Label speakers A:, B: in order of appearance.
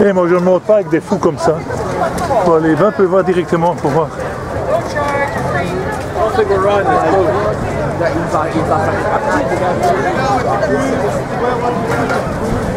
A: Et moi je ne monte pas avec des fous comme ça. Bon, les 20 peuvent voir directement pour voir.
B: Il va faire partie.